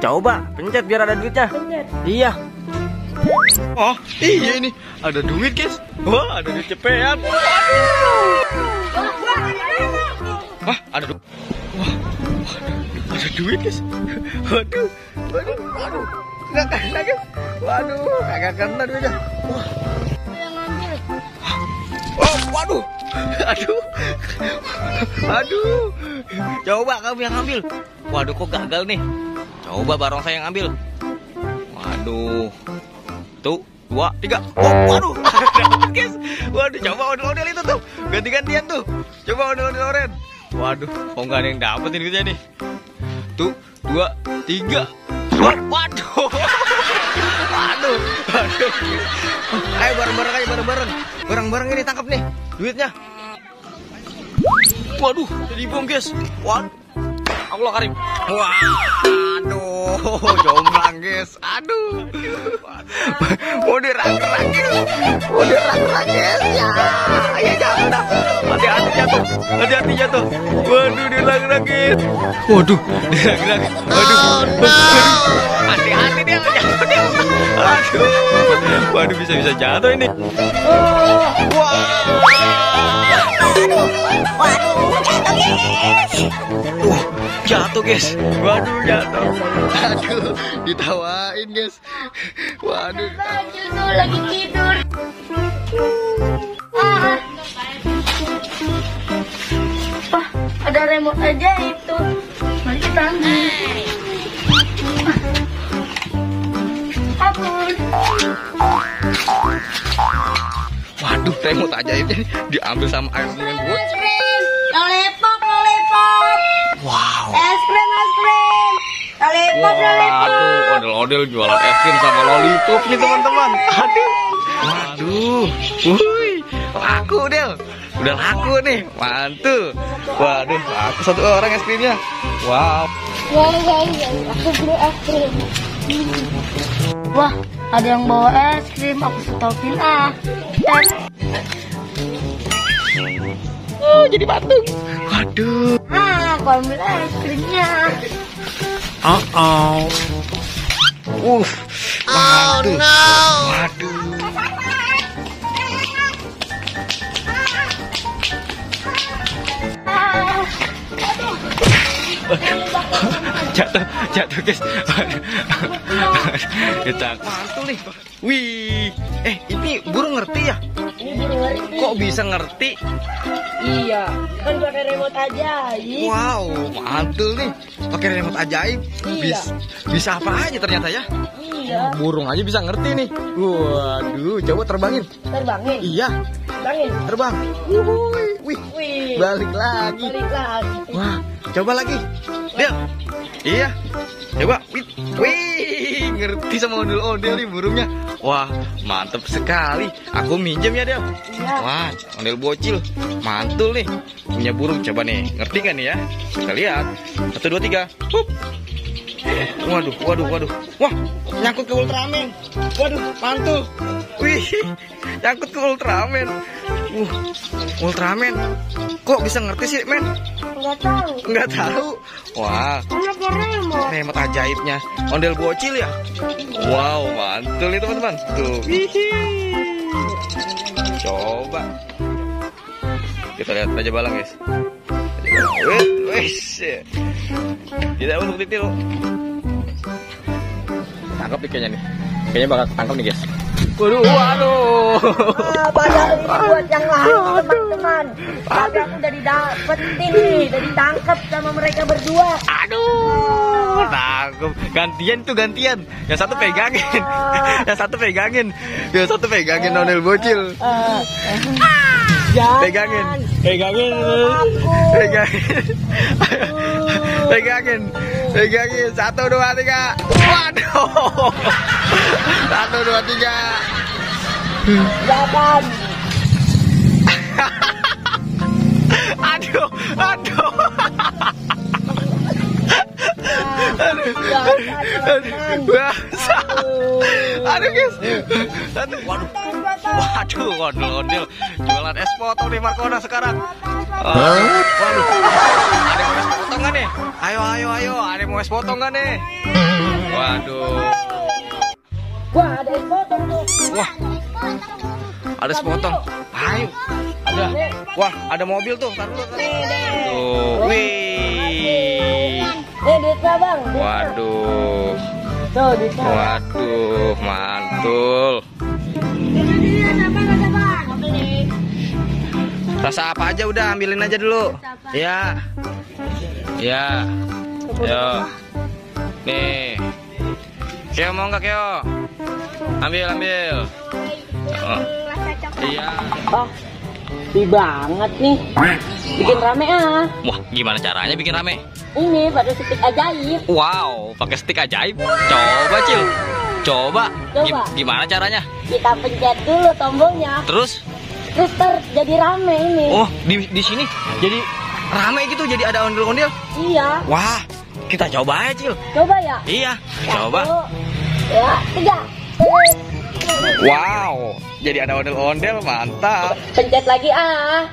Coba pencet biar ada duitnya. Pencet. Iya. Oh iya ini ada duit guys. Wah ada duit cepean. Wah ada duit. Wah ada duit guys. Waduh. Nggak kena guys. Waduh kagak kena duitnya. Wah. Oh waduh. Aduh. Coba kamu yang ambil. Waduh kok gagal nih. Coba bareng saya yang ambil. Waduh. Tuh, 2, 3. Oh, waduh. Guys. Waduh, coba ondel-ondel itu tuh. Ganti-gantian tuh. Coba ondel-ondel oren. Waduh, kok nggak ada yang dapetin gitu nih. Tuh, 2, 3. Waduh. Waduh. Ayo bareng-bareng aja, bareng-bareng. Bareng-bareng ini tangkap nih duitnya. Waduh, jadi bom guys. Waduh. Allah karim. Waduh, jomblang guys. Aduh. Mau dirang-rang guys. Ya jangan dah. Hati-hati jatuh. Waduh, dirang-rang guys. Waduh, dirang-rang. Hati-hati dia jatuh dia. Waduh, bisa jatuh ini. Jatuh guys. Waduh jatuh. Aduh ditawain guys. Waduh Justru lagi tidur. Wah ada remote ajaib tuh. Mari kita ambil. Ampun. Waduh remote ajaibnya diambil sama air dengan gue. Es krim. Lollipop. Wow. Es krim. Lollipop. Waduh, ondel-ondel jualan es krim sama lollipop nih teman-teman. Waduh. Wuih, laku Del. Udah laku nih, mantul. Waduh, laku 1 orang es krimnya. Wow. Aku beli es krim. Wah, ada yang bawa es krim. Aku stopin Jadi patung. Waduh. Aku ambil es krimnya. Mantul. Waduh. Jatuh guys. Kita mantul nih. Wih, ini burung ngerti ya? Ini burung ngerti. Kok bisa ngerti? Iya, kan pakai remote ajaib. Wow, mantul nih. Pakai remote ajaib. Iya. Bisa apa aja ternyata ya? Iya. Burung aja bisa ngerti nih. Waduh, coba terbangin. Terbangin. Iya, terbang. Wih, balik lagi. Wah, coba lagi. Del. Iya. Coba. Wih, ngerti sama ondel-ondel nih burungnya. Wah, mantep sekali. Aku minjem ya, Del. Iya. Wah, ondel bocil. Mantul nih. Punya burung. Coba nih. Ngerti kan nih ya? Kita lihat. 1, 2, 3. Hup. Waduh. Wah, nyangkut ke Ultraman. Waduh, mantul. Wih, nyangkut ke Ultraman. Ultraman. Kok bisa ngerti sih, men? Nggak tahu. Wah, remote ajaibnya ondel bocil ya. Wow, mantul nih teman-teman. Tuh. Coba. Kita lihat Raja Balang, guys. Wes. Tidak untuk ditiru. Tangkap nih kayaknya nih. Kayaknya bakal tangkap nih, guys. Waduh. Banyak buat yang lain teman-teman. Tapi aku udah didapetin nih, udah ditangkap sama mereka berdua. Aduh, tangkap. Gantian. Yang satu pegangin. Yang satu pegangin ondel bocil. Pegangin. 1, 2, 3. Waduh. 1, 2, 3. Jangan. Aduh. Aduh guys. Waduh, ondel-ondel jualan es potong di Markona sekarang. Waduh. Ada yang mau es potong nggak nih? Ayo. Ada yang mau es potong nggak nih? Waduh. Wah, ada es potong tuh. Wah, ada es potong. Ayo. Ada. Wah, ada mobil tuh. Taruh dulu. Tuh. Wih. Duitnya bang. Waduh. Tuh, duitnya. Waduh, mantul. Rasa apa aja udah, ambilin aja dulu. Ya. Ya. Yo. Nih. Kyo mau nggak Kyo? Ambil. Oh. Iya. Oh, sepi banget nih. Bikin rame ah. Wah, gimana caranya bikin rame? Ini pakai stick ajaib. Wow, pakai stick ajaib. Coba, Cil. Coba. Gimana caranya? Kita pencet dulu tombolnya. Terus Jadi rame ini. Oh, di sini jadi rame gitu, jadi ada ondel-ondel. Iya. Wah, kita coba aja, Cil. Coba ya. Iya, coba. 1, 2, 3. Wow, jadi ada ondel-ondel, mantap. Pencet lagi ah.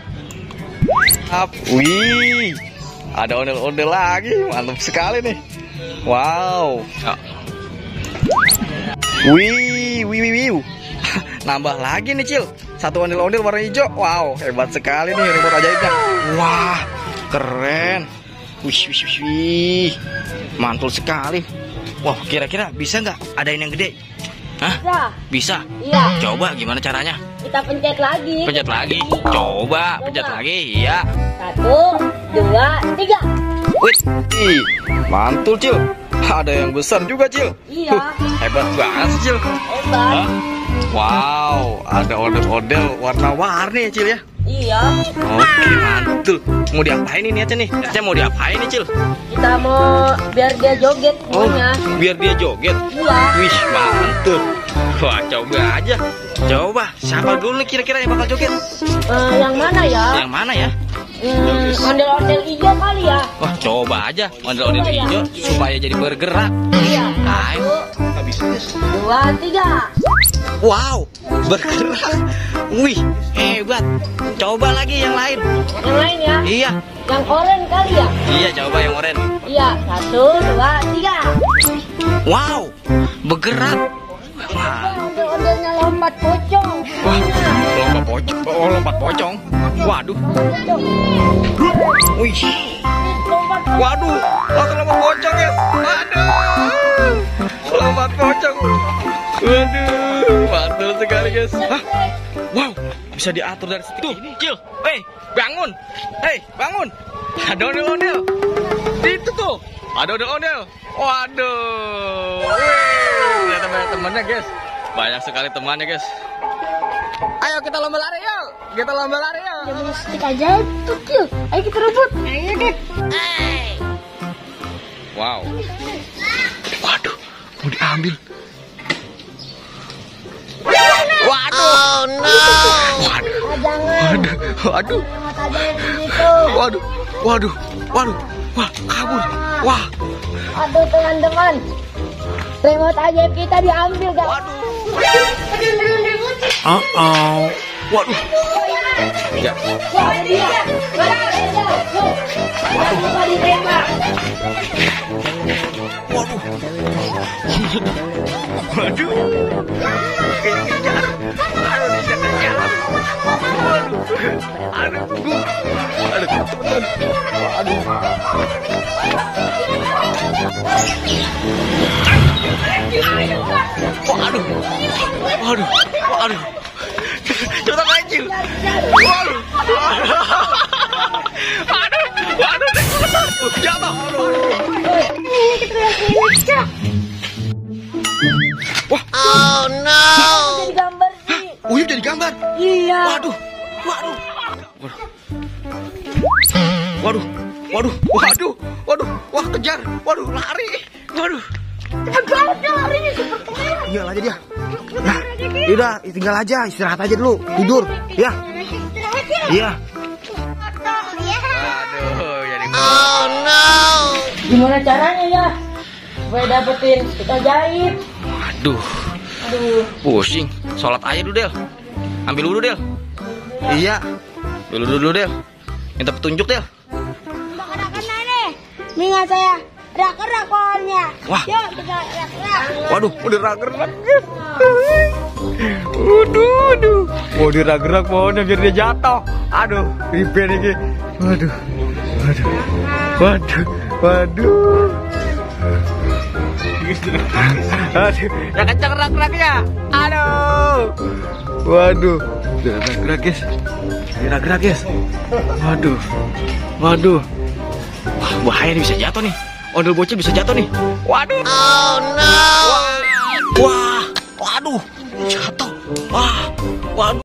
Wih, ada ondel-ondel lagi, mantap sekali nih. Wow. Wih. Nambah lagi nih, Cil. Satu ondel-ondel warna hijau. Wow, hebat sekali nih remote ajaibnya. Wah, keren. Wih. Mantul sekali. Wah, kira-kira bisa nggak adain yang gede? Hah? Bisa? Iya. Coba gimana caranya? Kita pencet lagi. Pencet lagi. Coba, pencet lagi. Iya. 1, 2, 3. Wih, mantul, Cil. Ada yang besar juga, Cil. Iya. Hebat banget sih, Cil. Hebat. Hah? Wow, ada ondel-ondel warna-warni ya, Cil ya. Iya. Oke, mantul. Mau diapain ini aja nih? Saya mau diapain nih, Cil? Kita mau biar dia joget Oh, semuanya. biar dia joget. Iya. Wih, mantul. Wah, coba aja. Coba, siapa dulu nih kira-kira yang bakal joget? Yang mana ya? Yang mana ya? Ondel-ondel hijau kali ya. Wah, coba aja ondel-ondel Coba ya. hijau supaya jadi bergerak. Iya. Ayo. 2, 3. Wow, bergerak. Wih, hebat. Coba lagi yang lain. Yang lain ya. Iya. Yang oranye kali ya. Iya, coba yang oranye. Iya. 1, 2, 3. Wow, bergerak. Wah, Ondel-ondelnya lompat pocong. lompat pocong. Oh, lompat pocong. Waduh. Wih. Lompat. Waduh, langsung lompat pocong ya. Waduh. Lompat pocong. Waduh, mantul sekali guys. Hah? Wow, bisa diatur dari stick ini. Cil, bangun. Bangun. Ada ondel-ondel. Itu tuh, ada ondel-ondel. Waduh. Wih, lihat teman-temannya guys. Banyak sekali temannya guys. Ayo kita lomba lari yuk. Kita lomba lari yuk. Jangan stick aja tuh, Cil. Ayo kita rebut. Ayo deh. Wow. Waduh, mau diambil. Waduh. Oh no. Waduh. Jangan. Waduh. Mata aja yang di situ. Waduh. Wah, kabur. Wah. Aduh teman-teman. Remote ajaib kita diambil guys. Waduh. Waduh. Ya. Wah, dia. Coba ditembak. Waduh. Kejar. Aduh, dikejar. Aduh. Waduh. Coba kecil. Waduh. Jatuh. Wah. Oh no. Jadi gambar sih. Uyup jadi gambar. Iya. Waduh. Wah, kejar. Waduh, lari. Waduh. Cepet dia larinya cepet. Tinggal aja dia. Nah, yaudah, tinggal aja, istirahat aja dulu, tidur, ya. Iya. Aduh, jadi Oh no. Gimana caranya ya? Supaya dapetin kita jahit. Aduh, pusing. Sholat aja dulu, Del. Ambil dulu, Del. Iya. Dulu, Del. Minta petunjuk deh. Bakaran nih. Mingat saya. Gerak-gerak pohonnya. Wah. Yuk, kita gerak-gerak. Waduh, udah gerak-gerak. Waduh. Mau gerak-gerak pohonnya biar dia jatuh. Aduh, ribet ini. Waduh. Aduh, yang kencang gerak-geraknya. Aduh. Waduh. Udah gerak-gerak, guys. Gerak-gerak, guys. Waduh. Wah, bahaya nih, bisa jatuh nih. Ondel bocil bisa jatuh nih. Waduh. Oh no. Wah. Waduh. Jatuh. Wah. Waduh.